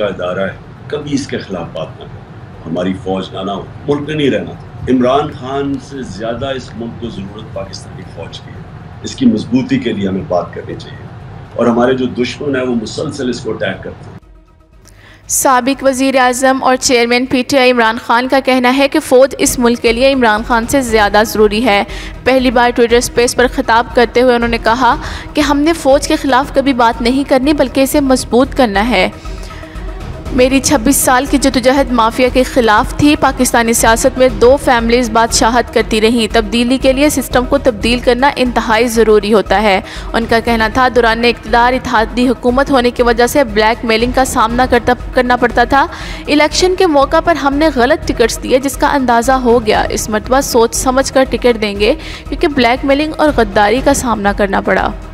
इदारा है, कभी इसके खिलाफ बात ना करो। हमारी फौज ना हो, मुल्क में नहीं रहना था। इमरान खान से ज़्यादा इस मुल्क को ज़रूरत पाकिस्तानी फौज की है। इसकी मजबूती के लिए हमें बात करनी चाहिए और हमारे जो दुश्मन है वो मुसलसल इसको अटैक करते हैं। साबिक वज़ीर आज़म और चेयरमैन PTI इमरान खान का कहना है कि फ़ौज इस मुल्क के लिए इमरान खान से ज़्यादा ज़रूरी है। पहली बार ट्विटर स्पेस पर ख़िताब करते हुए उन्होंने कहा कि हमने फ़ौज के ख़िलाफ़ कभी बात नहीं करनी बल्कि इसे मजबूत करना है। मेरी 26 साल की जद्दोजहद माफिया के ख़िलाफ़ थी। पाकिस्तानी सियासत में 2 फैमिलीज़ बादशाहत करती रहीं। तब्दीली के लिए सिस्टम को तब्दील करना इंतहाई ज़रूरी होता है। उनका कहना था दौरान इक़्तिदार इत्तेहादी हुकूमत होने की वजह से ब्लैक मेलिंग का सामना करना पड़ता था। इलेक्शन के मौका पर हमने गलत टिकट्स दिए जिसका अंदाज़ा हो गया। इस मरतबा सोच समझ कर टिकट देंगे क्योंकि ब्लैक मेलिंग और गद्दारी का सामना करना पड़ा।